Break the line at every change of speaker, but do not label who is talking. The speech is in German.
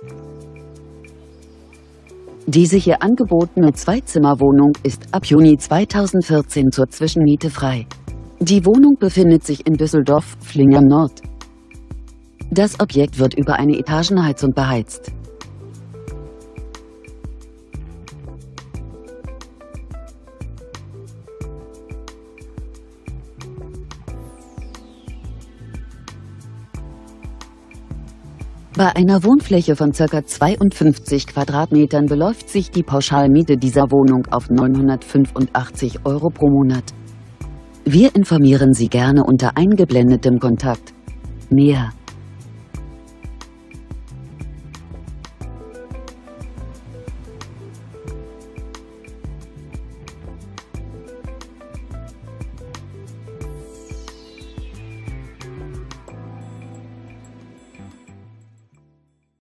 Diese hier angebotene Zweizimmerwohnung ist ab Juni 2014 zur Zwischenmiete frei. Die Wohnung befindet sich in Düsseldorf-Flingern Nord. Das Objekt wird über eine Etagenheizung beheizt. Bei einer Wohnfläche von ca. 52 Quadratmetern beläuft sich die Pauschalmiete dieser Wohnung auf 985 € pro Monat. Wir informieren Sie gerne unter eingeblendetem Kontakt. Mehr